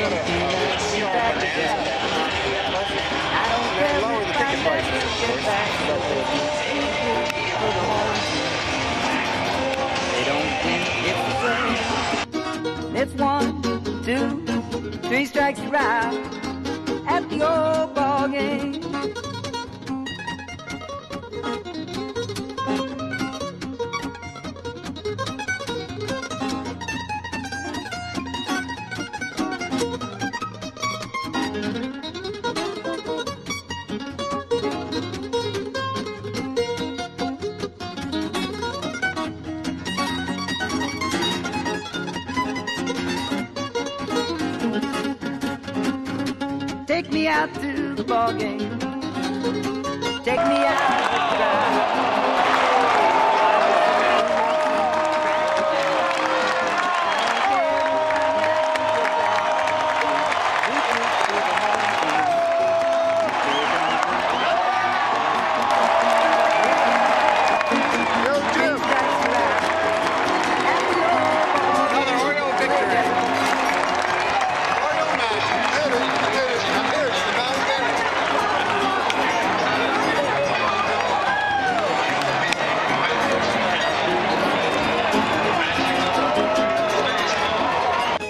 Lower the ticket prices, of course. They don't think it's 1, 2, 3 strikes you're out at the old ball game. Take me out to the ball game. Take me out.